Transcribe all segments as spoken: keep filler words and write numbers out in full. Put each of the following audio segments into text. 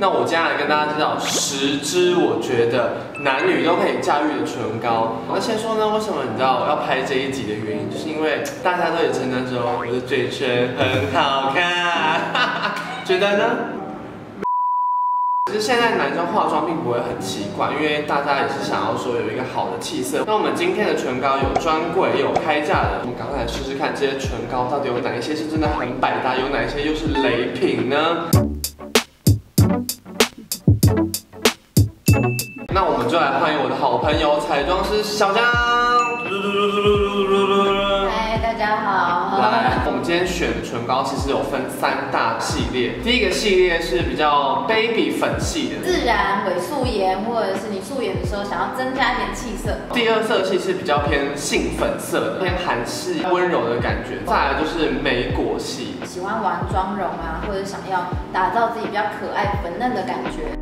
那我接下来跟大家介绍十支我觉得男女都可以驾驭的唇膏。那先说呢，为什么你知道我要拍这一集的原因，就是因为大家都也称赞说我的嘴唇很好看，觉得呢？其实现在男生化妆并不会很奇怪，因为大家也是想要说有一个好的气色。那我们今天的唇膏有专柜，也有开价的，我们赶快来试试看这些唇膏到底有哪一些是真的很百搭，有哪一些又是雷品呢？那我们就来欢迎我的好朋友彩妆师小江。 嗨，大家好。 来，我们今天选的唇膏其实有分三大系列。第一个系列是比较 baby 粉系的， 自然伪素颜，或者是你素颜的时候想要增加一点气色。 第二色系是比较偏杏粉色的，偏韩式温柔的感觉。再来就是莓果系， 喜欢玩妆容啊，或者想要打造自己比较可爱粉嫩的感觉。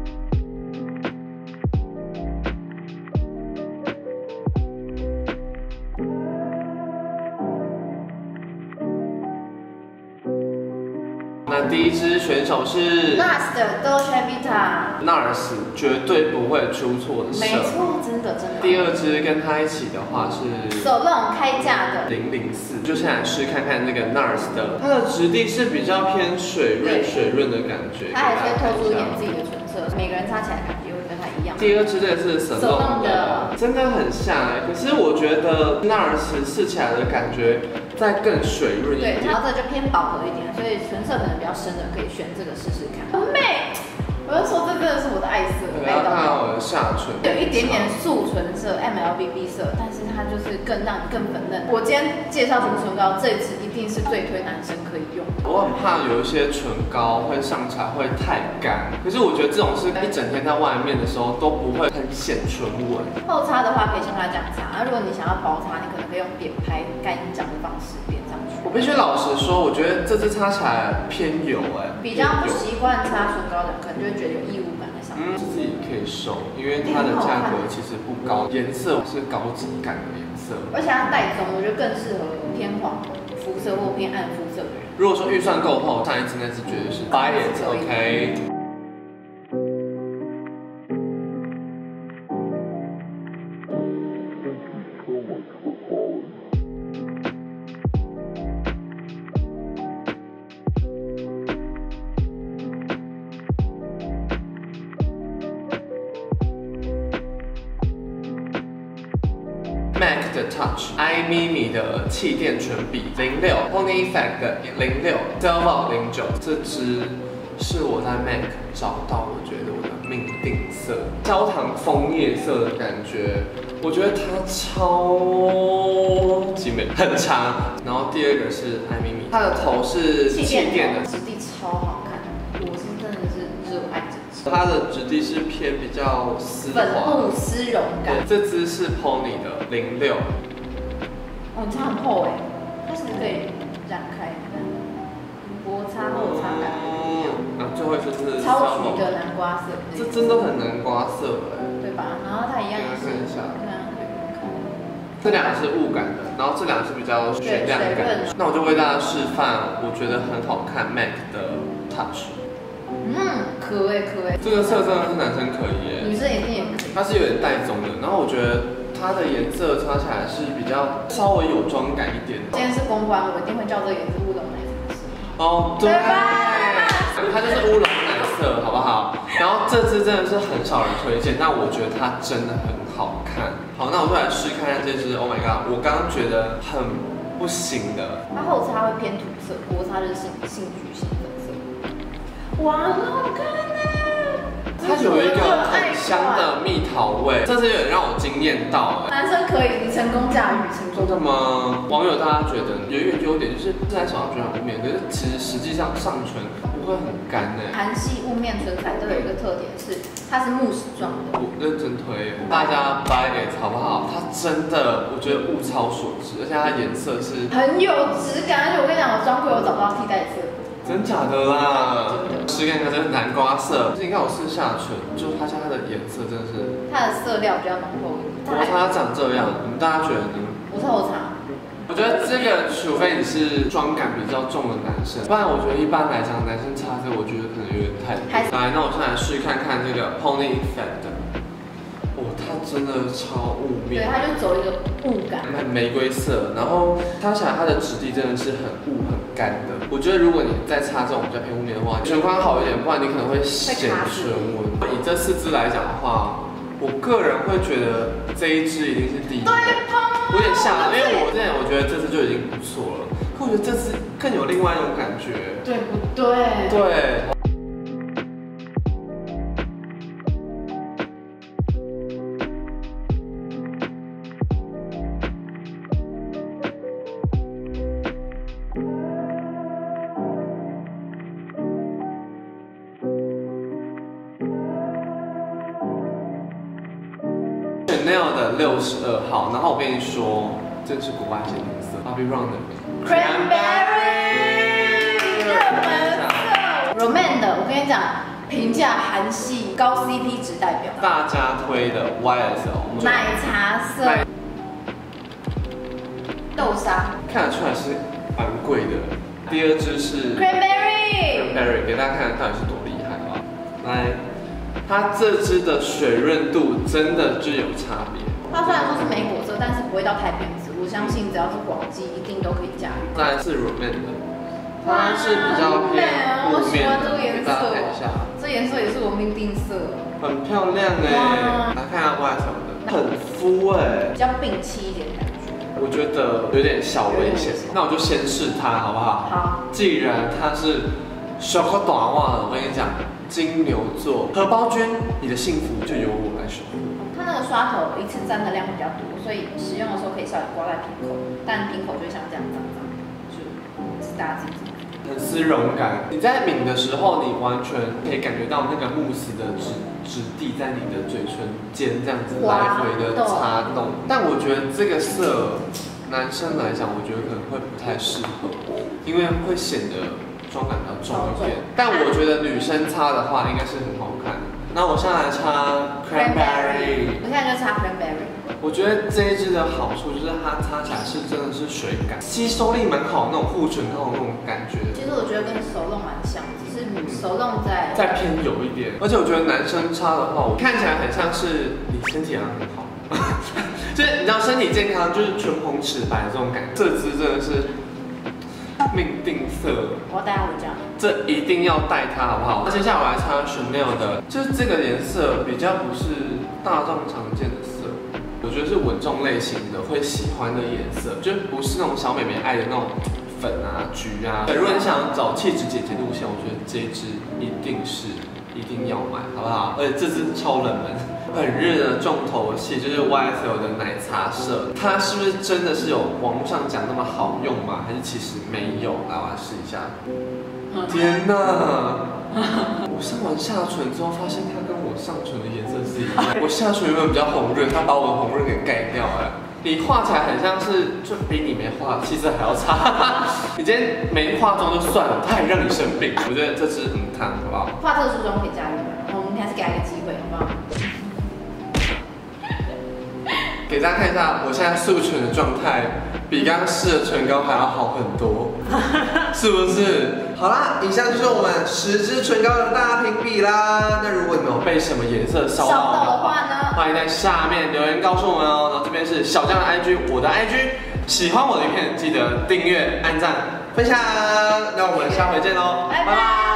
那第一支选手是 N A R S 的 Dolce Vita， N A R S 绝对不会出错的色。 没错，真的真的。 第二支跟它一起的话是 Solon 开价的零零四，就先来试看看那个 N A R S 的，它的质地是比较偏水润水润的感觉， 它还是会透出一点自己的唇色，每个人擦起来感觉会跟它一样。 第二支这个是 Solon 的，真的很像哎，可是我觉得 N A R S 试起来的感觉再更水润一点， 对，然后这就偏饱和一点，所以唇色可能比较深的可以选这个试试看。很美，我要说这真的是我的爱色。 我要看我的下唇， 有一点点素唇色 M L B B 色，但是它就是更让你更粉嫩。我今天介绍什么唇膏，这支一定是最推男生可以用。 我很怕有一些唇膏会上起来会太干，可是我觉得这种是一整天在外面的时候都不会很显唇纹。 后擦的话可以像它这样擦，啊，如果你想要薄擦，你可能可以用点拍干音掌的方式点上去。 我必须老实说，我觉得这支擦起来偏油哎， 比较不习惯擦唇膏的人，可能就会觉得有异物感在上面。 嗯，自己可以收，因为它的价格其实不高，颜色是高级感的颜色， 而且它带棕，我觉得更适合偏黄肤色或偏暗肤色的人。 如果说预算够的话，我上一支那支绝对是 buy it OK。M A C 的 Touch I M I M I 的气垫唇笔零六 Pony Effect 的零六 Delvaux 零九，这支是我在 M A C 找到我觉得我的命定色，焦糖枫叶色的感觉，我觉得它超级美，很长。然后第二个是 I M I M I， 它的头是气垫的， 质地超好看，我是真的是热爱这支。 它的质地是偏比较丝滑， 粉雾丝绒感。 这支是 Pony 的零六， 哦，它很厚哎，它是不是可以展开？薄擦后擦感不一样。 然后最后一支是超橘的南瓜色， 这真的很南瓜色哎， 对吧？然后它一样也是， 看一下， 看看， 这两个是雾感的，然后这两个是比较水亮感。那我就为大家示范，我觉得很好看 M A C 的 Touch。 嗯，可哎可哎， 这个色真的是男生可以耶， 女生一定也可以。 它是有点带棕的，然后我觉得它的颜色擦起来是比较稍微有妆感一点的。 今天是公关，我一定会叫这个颜色乌龙奶茶色。 哦，对， 对吧？ 它就是乌龙奶色，好不好？然后这支真的是很少人推荐，但我觉得它真的很好看。好，那我就来试看看这支 Oh my god， 我刚刚觉得很不行的。 它后擦会偏土色，薄擦就是杏杏橘杏粉色。哇，很好看呢！ 它有一个很香的蜜桃味，这是有点让我惊艳到哎。 男生可以，你成功驾驭，成功。 真的吗？网友大家觉得有一个优点就是自然小觉得很雾面，可是其实实际上上唇不会很干哎。 韩系雾面唇彩都有一个特点是，它是慕斯状的。 我认真推，大家 buy it 好不好？它真的，我觉得物超所值，而且它颜色是很有质感，而且我跟你讲，我专柜有找到替代色。 真假的啦？试看看这个南瓜色，你看我试下唇，就它家的颜色真的是， 它的色料比较浓厚一点。 我它长这样，你们大家觉得呢？ 我擦我擦， 我觉得这个，除非你是妆感比较重的男生，不然我觉得一般来讲，男生擦这个，我觉得可能有点太多。来，那我现在来试看看这个 Pony Effect 的。哦，它真的超雾面。 对，它就走一个雾感， 很玫瑰色，然后擦起来它的质地真的是很雾很干的。我觉得如果你再擦这种比较偏雾面的话，唇宽好一点，不然你可能会显唇纹。以这四支来讲的话，我个人会觉得这一支一定是第一。对吧？ 有点吓人，因为我之前我觉得这支就已经不错了，可我觉得这支更有另外一种感觉。 对不对？ 对。Chanel 的六十二号，然后我跟你说，这是国外限定色 ，Bobbi Brown 的 Cranberry 热门色 ，Roman 的，我跟你讲，评价韩系高 C P 值代表， 大家推的 Y S L 奶茶色，豆沙， 看得出来是蛮贵的。第二支是 Cranberry Cranberry， 给大家看看到底是多厉害啊！来。它这支的水润度真的就有差别。 它虽然说是莓果色，但是不会到太偏紫。我相信只要是广基，一定都可以驾驭。 当然是 Roman 的，它是比较偏雾面的。给大家看一下， 这颜色也是我命定色， 很漂亮哎。来看一下 Y S L 的，很肤哎， 比较病气一点的感觉。 我觉得有点小危险，那我就先试它好不好？ 好。既然它是小可短袜，我跟你讲。金牛座荷包君，你的幸福就由我来守护。 它那个刷头一次沾的量比较多，所以使用的时候可以稍微刮在瓶口，但瓶口就会像这样脏脏，就是大家自己知道。 很丝绒感，你在抿的时候，你完全可以感觉到那个慕斯的质质地在你的嘴唇间这样子来回的擦动。但我觉得这个色，男生来讲，我觉得可能会不太适合，因为会显得。妆感比较重一点，但我觉得女生擦的话应该是很好看的。那我现在来擦 Cranberry， 我现在就擦 Cranberry。 我觉得这一支的好处就是它擦起来是真的是水感，吸收力蛮好，那种护唇膏的那种感觉。 其实我觉得跟手弄蛮像，只是手弄在再偏油一点。而且我觉得男生擦的话，我看起来很像是你身体好像很好，就是你知道身体健康就是唇红齿白这种感觉。这支真的是。命定色， 我要带它回家。 这一定要带它，好不好？那接下来我来擦 Chanel 的，就是这个颜色比较不是大众常见的色，我觉得是稳重类型的会喜欢的颜色，就不是那种小美眉爱的那种粉啊、橘啊。如果你想找气质姐姐路线，我觉得这一支一定是一定要买，好不好？而且这支超冷门。很热的重头戏就是 Y S L 的奶茶色，它是不是真的是有网络上讲那么好用吗？还是其实没有？来，我来试一下。天哪！我上完下唇之后，发现它跟我上唇的颜色是一样。我下唇原本比较红润，它把我的红润给盖掉了。你画起来很像是，就比你没画气色还要差。你今天没化妆就算了，它还让你生病。我觉得这支嗯看好不好？ 化特殊妆可以驾驭的，我们还是给他一个机会，好不好？ 给大家看一下，我现在素唇的状态比刚刚试的唇膏还要好很多，是不是？好啦，以上就是我们十支唇膏的大评比啦。那如果你们有被什么颜色烧到的话呢，欢迎在下面留言告诉我们哦。然后这边是小江的 I G， 我的 I G， 喜欢我的影片记得订阅、按赞、分享。那我们下回见喽，拜拜。